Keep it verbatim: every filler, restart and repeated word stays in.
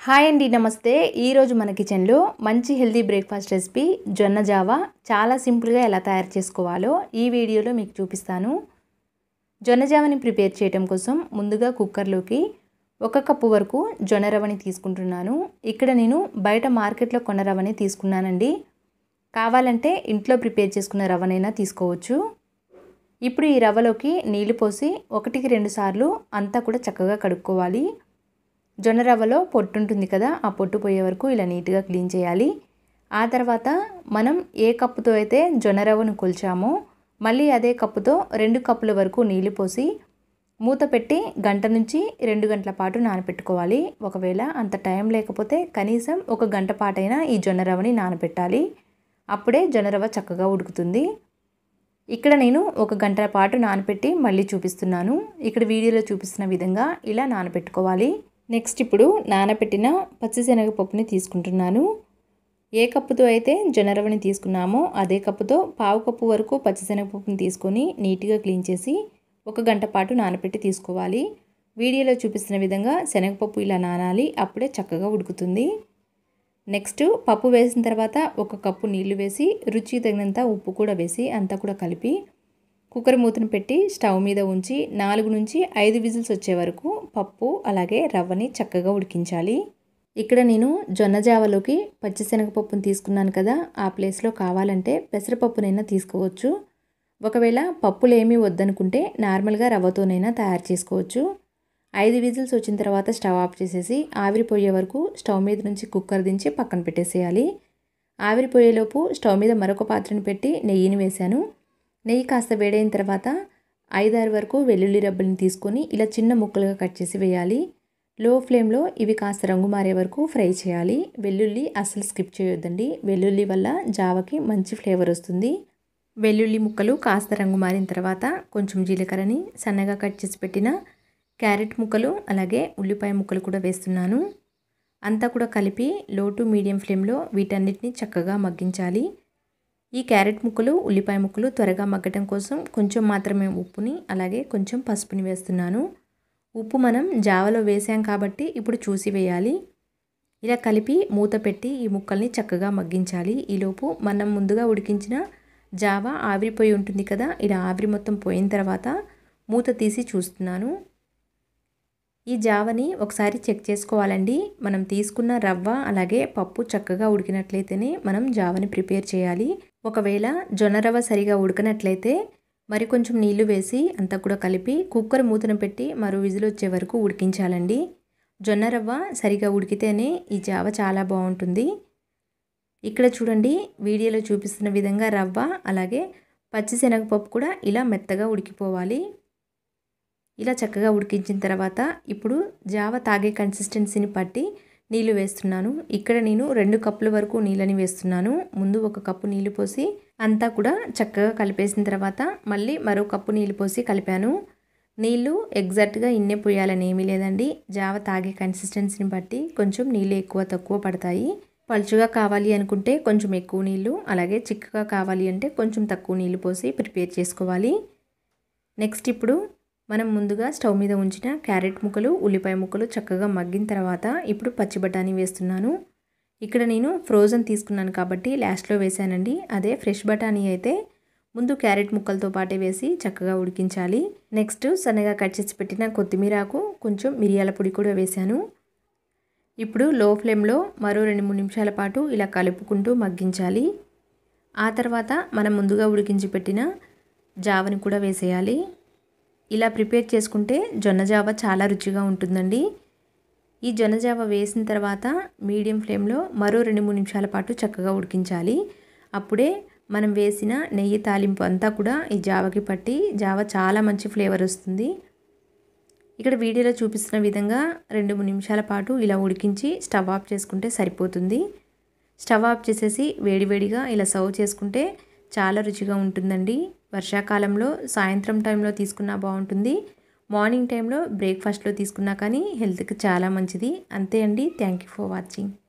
Hi అండి, నమస్తే. ఈరోజు మన కిచెన్లో మంచి హెల్తీ బ్రేక్ఫాస్ట్ రెసిపీ జొన్న జావా చాలా సింపుల్గా ఎలా తయారు చేసుకోవాలో ఈ వీడియోలో మీకు చూపిస్తాను. జొన్న జావని ప్రిపేర్ చేయడం కోసం ముందుగా కుక్కర్లోకి ఒక కప్పు వరకు జొన్న రవ్వని తీసుకుంటున్నాను. ఇక్కడ నేను బయట మార్కెట్లో కొన్న రవ్వని తీసుకున్నానండి. కావాలంటే ఇంట్లో ప్రిపేర్ చేసుకున్న రవ్వనైనా తీసుకోవచ్చు. ఇప్పుడు ఈ రవ్వలోకి నీళ్లు పోసి ఒకటికి రెండు సార్లు అంతా కూడా చక్కగా కడుక్కోవాలి. జొన్న రవ్వలో పొట్టు ఉంటుంది కదా, ఆ పొట్టు పోయే వరకు ఇలా నీట్గా క్లీన్ చేయాలి. ఆ తర్వాత మనం ఏ కప్పుతో అయితే జొన్న రవ్వను కొలిచామో మళ్ళీ అదే కప్పుతో రెండు కప్పుల వరకు నీళ్లు పోసి మూత పెట్టి గంట నుంచి రెండు గంటల పాటు నానబెట్టుకోవాలి. ఒకవేళ అంత టైం లేకపోతే కనీసం ఒక గంట పాటైనా ఈ జొన్న రవ్వని నానబెట్టాలి. అప్పుడే జొన్న రవ్వ చక్కగా ఉడుకుతుంది. ఇక్కడ నేను ఒక గంట పాటు నానబెట్టి మళ్ళీ చూపిస్తున్నాను. ఇక్కడ వీడియోలో చూపిస్తున్న విధంగా ఇలా నానబెట్టుకోవాలి. నెక్స్ట్ ఇప్పుడు నానబెట్టిన పచ్చిశనగపప్పుని తీసుకుంటున్నాను. ఏ కప్పుతో అయితే జొన్న రవ్వని తీసుకున్నామో అదే కప్పుతో పావు కప్పు వరకు పచ్చిశనగపప్పుని తీసుకొని నీట్గా క్లీన్ చేసి ఒక గంట పాటు నానబెట్టి తీసుకోవాలి. వీడియోలో చూపిస్తున్న విధంగా శనగపప్పు ఇలా నానాలి, అప్పుడే చక్కగా ఉడుకుతుంది. నెక్స్ట్ పప్పు వేసిన తర్వాత ఒక కప్పు నీళ్లు వేసి రుచికి తగినంత ఉప్పు కూడా వేసి అంతా కూడా కలిపి కుక్కర్ మూతను పెట్టి స్టవ్ మీద ఉంచి నాలుగు నుంచి ఐదు విజిల్స్ వచ్చే వరకు పప్పు అలాగే రవ్వని చక్కగా ఉడికించాలి. ఇక్కడ నేను జొన్న జావలోకి పచ్చిశనగపప్పును తీసుకున్నాను కదా, ఆ ప్లేస్లో కావాలంటే పెసరపప్పునైనా తీసుకోవచ్చు. ఒకవేళ పప్పులు ఏమీ వద్దనుకుంటే నార్మల్గా రవ్వతోనైనా తయారు చేసుకోవచ్చు. ఐదు విజిల్స్ వచ్చిన తర్వాత స్టవ్ ఆఫ్ చేసేసి ఆవిరిపోయే వరకు స్టవ్ మీద నుంచి కుక్కర్ దించి పక్కన పెట్టేసేయాలి. ఆవిరిపోయేలోపు స్టవ్ మీద మరొక పాత్రను పెట్టి నెయ్యిని వేశాను. నెయ్యి కాస్త వేడైన తర్వాత ఐదారు వరకు వెల్లుల్లి రబ్బల్ని తీసుకొని ఇలా చిన్న ముక్కలుగా కట్ చేసి వేయాలి. లో ఫ్లేమ్లో ఇవి కాస్త రంగు మారే వరకు ఫ్రై చేయాలి. వెల్లుల్లి అస్సలు స్కిప్ చేయొద్దండి, వెల్లుల్లి వల్ల జావకి మంచి ఫ్లేవర్ వస్తుంది. వెల్లుల్లి ముక్కలు కాస్త రంగు మారిన తర్వాత కొంచెం జీలకర్రని సన్నగా కట్ చేసి పెట్టిన క్యారెట్ ముక్కలు అలాగే ఉల్లిపాయ ముక్కలు కూడా వేస్తున్నాను. అంతా కూడా కలిపి లో టు మీడియం ఫ్లేమ్లో వీటన్నిటిని చక్కగా మగ్గించాలి. ఈ క్యారెట్ ముక్కలు ఉల్లిపాయ ముక్కలు త్వరగా మగ్గటం కోసం కొంచెం మాత్రమే ఉప్పుని అలాగే కొంచెం పసుపుని వేస్తున్నాను. ఉప్పు మనం జావలో వేసాం కాబట్టి ఇప్పుడు చూసి వేయాలి. ఇలా కలిపి మూత పెట్టి ఈ ముక్కల్ని చక్కగా మగ్గించాలి. ఈలోపు మనం ముందుగా ఉడికించిన జావ ఆవిరిపోయి ఉంటుంది కదా, ఇలా ఆవిరి మొత్తం పోయిన తర్వాత మూత తీసి చూస్తున్నాను. ఈ జావని ఒకసారి చెక్ చేసుకోవాలండి. మనం తీసుకున్న రవ్వ అలాగే పప్పు చక్కగా ఉడికినట్లయితేనే మనం జావని ప్రిపేర్ చేయాలి. ఒకవేళ జొన్న రవ్వ సరిగా ఉడకనట్లయితే మరి కొంచెం నీళ్లు వేసి అంతా కూడా కలిపి కుక్కర్ మూతను పెట్టి మరో విజిల్ వచ్చే వరకు ఉడికించాలండి. జొన్న రవ్వ సరిగా ఉడికితేనే ఈ జావ చాలా బాగుంటుంది. ఇక్కడ చూడండి, వీడియోలో చూపిస్తున్న విధంగా రవ్వ అలాగే పచ్చిశనగపప్పు కూడా ఇలా మెత్తగా ఉడికిపోవాలి. ఇలా చక్కగా ఉడికించిన తర్వాత ఇప్పుడు జావ తాగే కన్సిస్టెన్సీని పట్టి నీళ్లు వేస్తున్నాను. ఇక్కడ నేను రెండు కప్పుల వరకు నీళ్ళని వేస్తున్నాను. ముందు ఒక కప్పు నీళ్లు పోసి అంతా కూడా చక్కగా కలిపేసిన తర్వాత మళ్ళీ మరో కప్పు నీళ్లు పోసి కలిపాను. నీళ్లు ఎగ్జాక్ట్గా ఇన్నే పోయాలని ఏమీ లేదండి. జావ తాగే కన్సిస్టెన్సీని బట్టి కొంచెం నీళ్ళు ఎక్కువ తక్కువ పడతాయి. పలుచుగా కావాలి అనుకుంటే కొంచెం ఎక్కువ నీళ్లు, అలాగే చిక్కగా కావాలి అంటే కొంచెం తక్కువ నీళ్లు పోసి ప్రిపేర్ చేసుకోవాలి. నెక్స్ట్ ఇప్పుడు మనం ముందుగా స్టవ్ మీద ఉంచిన క్యారెట్ ముక్కలు ఉల్లిపాయ ముక్కలు చక్కగా మగ్గిన తర్వాత ఇప్పుడు పచ్చి బఠానీ వేస్తున్నాను. ఇక్కడ నేను ఫ్రోజన్ తీసుకున్నాను కాబట్టి లాస్ట్లో వేసానండి. అదే ఫ్రెష్ బఠానీ అయితే ముందు క్యారెట్ ముక్కలతో పాటే వేసి చక్కగా ఉడికించాలి. నెక్స్ట్ సన్నగా కట్ చేసి పెట్టిన కొత్తిమీరాకు కొంచెం మిరియాల పొడి కూడా వేశాను. ఇప్పుడు లో ఫ్లేమ్లో మరో రెండు మూడు నిమిషాల పాటు ఇలా కలుపుకుంటూ మగ్గించాలి. ఆ తర్వాత మనం ముందుగా ఉడికించి పెట్టిన జావని కూడా వేసేయాలి. ఇలా ప్రిపేర్ చేసుకుంటే జొన్న జావ చాలా రుచిగా ఉంటుందండి. ఈ జొన్న జావ వేసిన తర్వాత మీడియం ఫ్లేమ్లో మరో రెండు మూడు నిమిషాల పాటు చక్కగా ఉడికించాలి. అప్పుడే మనం వేసిన నెయ్యి తాలింపు అంతా కూడా ఈ జావకి పట్టి జావ చాలా మంచి ఫ్లేవర్ వస్తుంది. ఇక్కడ వీడియోలో చూపిస్తున్న విధంగా రెండు మూడు నిమిషాల పాటు ఇలా ఉడికించి స్టవ్ ఆఫ్ చేసుకుంటే సరిపోతుంది. స్టవ్ ఆఫ్ చేసేసి వేడివేడిగా ఇలా సర్వ్ చేసుకుంటే చాలా రుచిగా ఉంటుందండి. వర్షాకాలంలో సాయంత్రం టైంలో తీసుకున్నా బాగుంటుంది. మార్నింగ్ టైంలో బ్రేక్ఫాస్ట్లో తీసుకున్నా కానీ హెల్త్కి చాలా మంచిది. అంతే అండి. Thank you for watching.